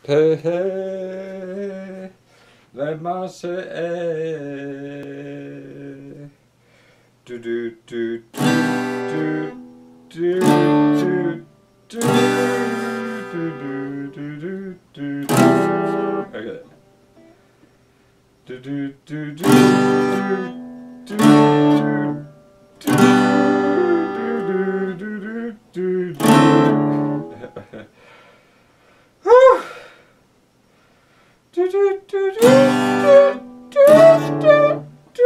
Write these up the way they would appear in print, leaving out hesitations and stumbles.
Hey, hey, let me say, do do do do do do do do do do do. Okay. Do do do do do do do do do. Do do do do do do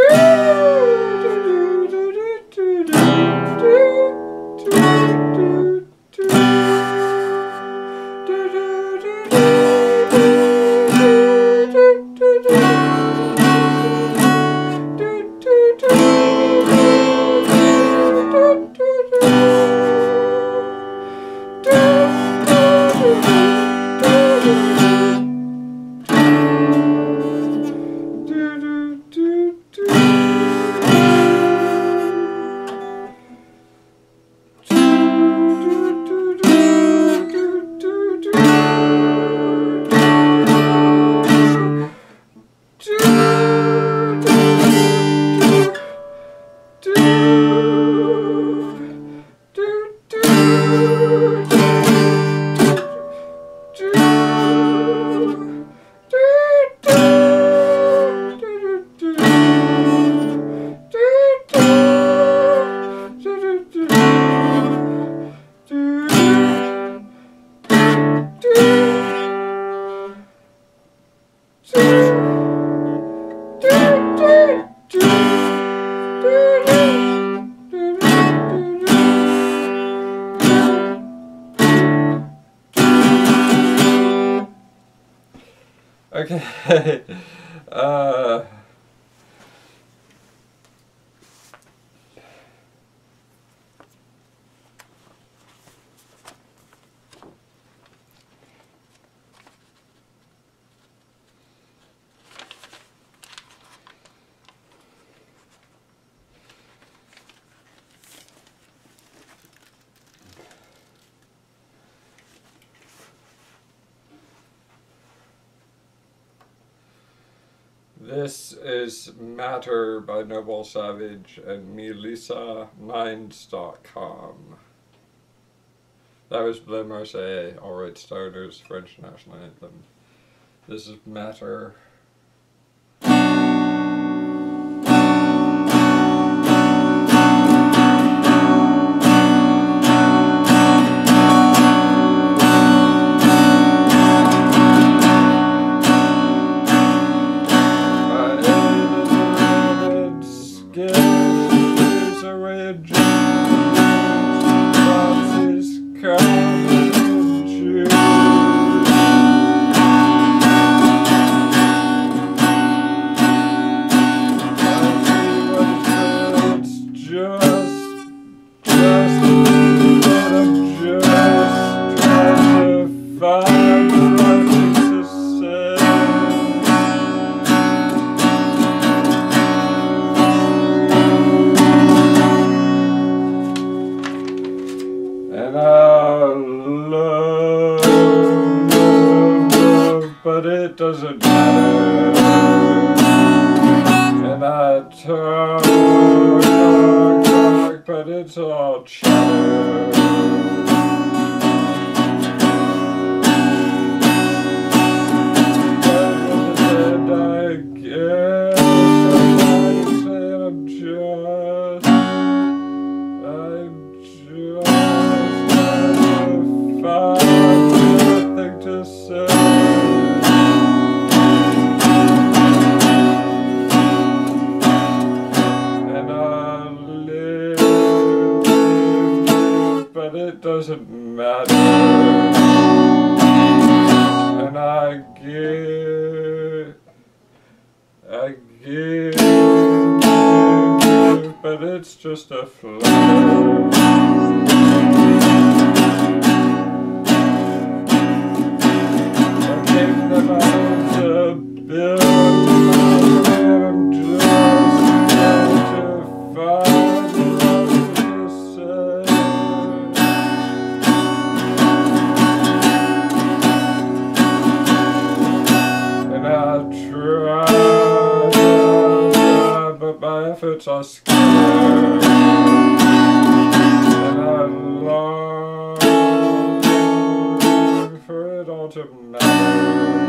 Okay. This is Matter by Noble Savage and MelisaMinds.com. That was Bleu Marseille, All Right Starters, French national anthem. This is Matter. But it doesn't matter. And I talk, but it's all chatter. And I guess somebody said I'm just trying to find nothing to say. But it doesn't matter. And I give, but it's just a flutter. I gave them out to build, and I'm just trying to find nothing to say. efforts are scattered, and I long for it all to matter.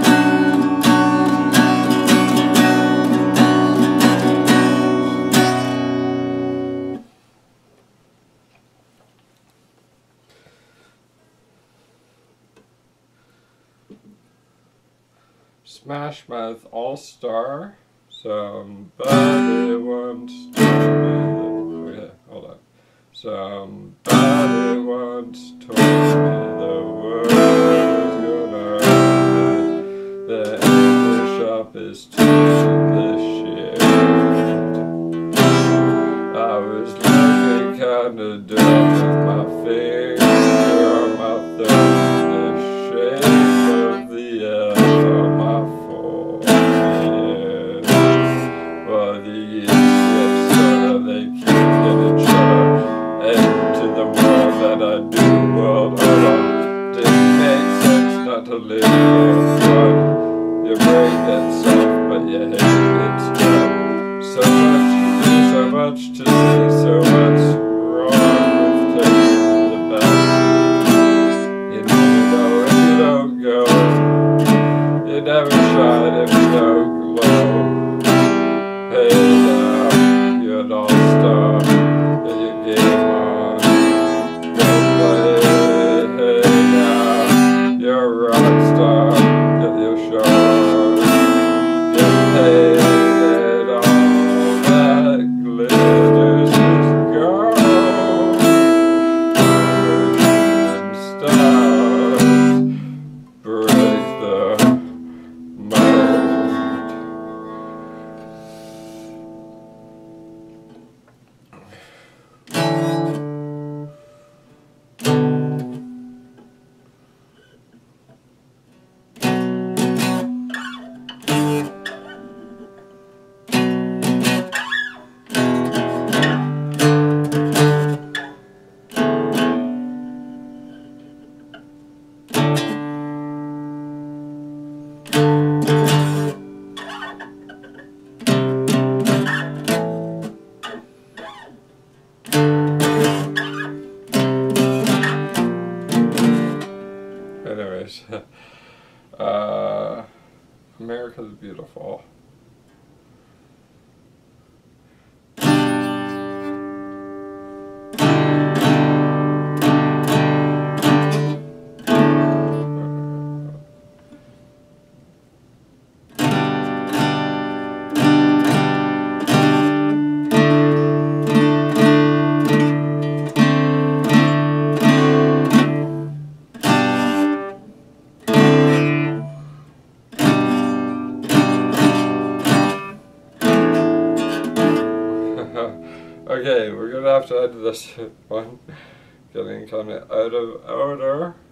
Smash Mouth All-Star. Somebody once told me that, okay, hold on. Somebody once told me the world is gonna end. The English shop is to the shift. I was looking kinda dumb with my finger on my thumb, the shape of the L on my forehead. Well, the idiots sort of, they keep getting shut into the world that I do. Well, hold on, didn't make sense not to live for fun. Your brain gets soft, but your head gets tough. So much to do, so much to see, so much wrong with taking the backseat. You never know if you don't go. You never shine if you don't glow. Hey now, you're an all-star, get your game on, go play it. Hey now, you're a rock star, get your show, get paid, and all that glitters is gold. And stars break the mold. Anyways, America's beautiful. Okay, we're gonna have to end this one. Getting kind of out of order.